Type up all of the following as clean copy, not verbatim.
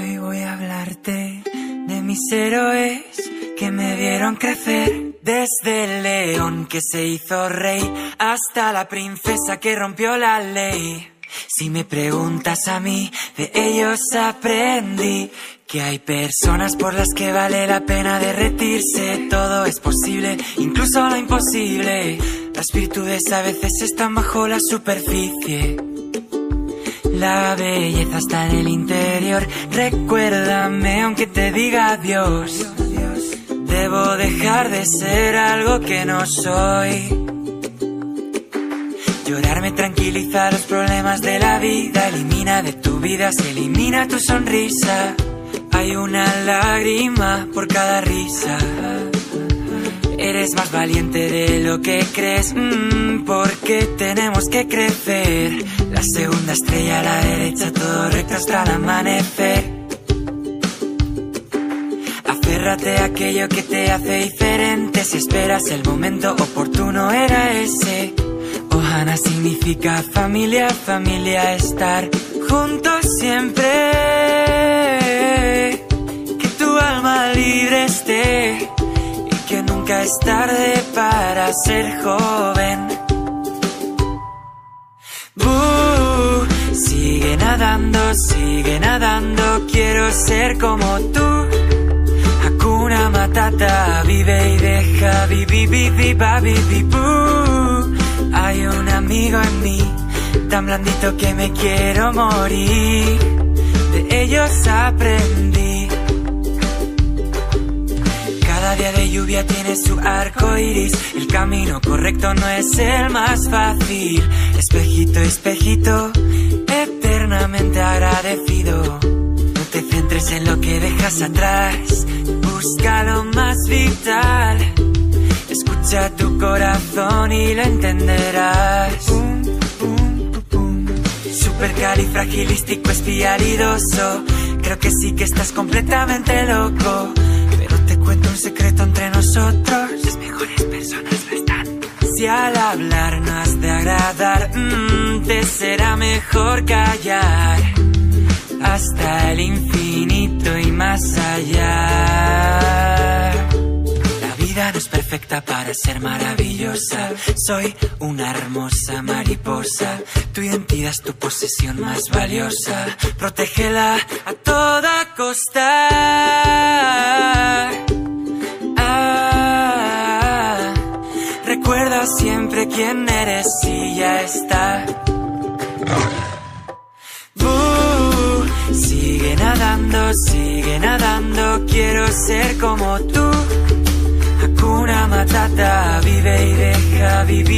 Hoy voy a hablarte de mis héroes que me vieron crecer. Desde el león que se hizo rey hasta la princesa que rompió la ley. Si me preguntas a mí, de ellos aprendí que hay personas por las que vale la pena derretirse. Todo es posible, incluso lo imposible. Las virtudes a veces están bajo la superficie. La belleza está en el interior. Recuérdame aunque te diga adiós. Debo dejar de ser algo que no soy. Llorar me tranquiliza los problemas de la vida. Elimina de tu vida, se elimina tu sonrisa. Hay una lágrima por cada risa. Eres más valiente de lo que crees, porque tenemos que crecer. La segunda estrella a la derecha, todo recto hasta el amanecer. Aférrate a aquello que te hace diferente. Si esperas el momento oportuno era ese. Ohana significa familia, familia, estar juntos siempre. Que tu alma libre esté y que nunca es tarde para ser joven. Sigue nadando, quiero ser como tú. Hakuna Matata, vive y deja, Hay un amigo en mí, tan blandito que me quiero morir. De ellos aprendí. Cada día de lluvia tiene su arco iris. El camino correcto no es el más fácil. Espejito, espejito, eternamente agradecido. No te centres en lo que dejas atrás. Busca lo más vital. Escucha tu corazón y lo entenderás. Supercalifragilístico espialidoso. Creo que sí que estás completamente loco. Pero te cuento un secreto entre nosotros. Las mejores personas lo están. Si al hablar no has de agradar, te será mejor callar. Hasta el infinito y más allá. La vida no es perfecta para ser maravillosa. Soy una hermosa mariposa. Tu identidad es tu posesión más valiosa. Protégela a toda costa. Recuerda siempre quién eres y ya está. Sigue nadando, quiero ser como tú. Hakuna Matata, vive y deja,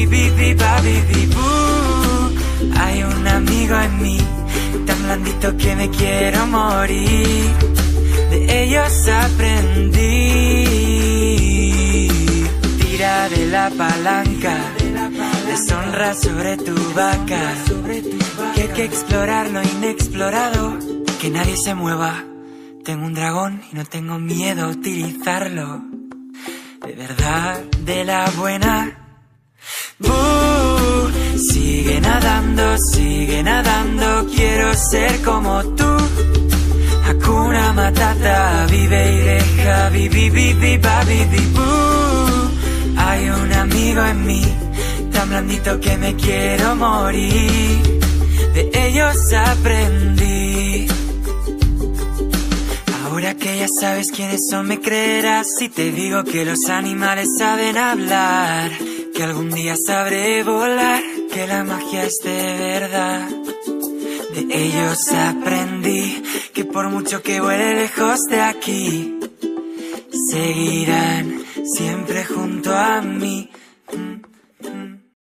Hay un amigo en mí, tan blandito que me quiero morir. De ellos aprendí. Tira de la palanca, deshonra sobre tu vaca. Que hay que explorar lo inexplorado. Que nadie se mueva. Tengo un dragón y no tengo miedo a utilizarlo. De verdad, de la buena. Sigue nadando, quiero ser como tú. Hakuna Matata, vive y deja, Hay un amigo en mí, tan blandito que me quiero morir. De ellos aprendí. Ahora que ya sabes quiénes son, me creerás si te digo que los animales saben hablar. Que algún día sabré volar, que la magia es de verdad. De ellos aprendí que por mucho que vuele lejos de aquí, seguirán siempre junto a mí.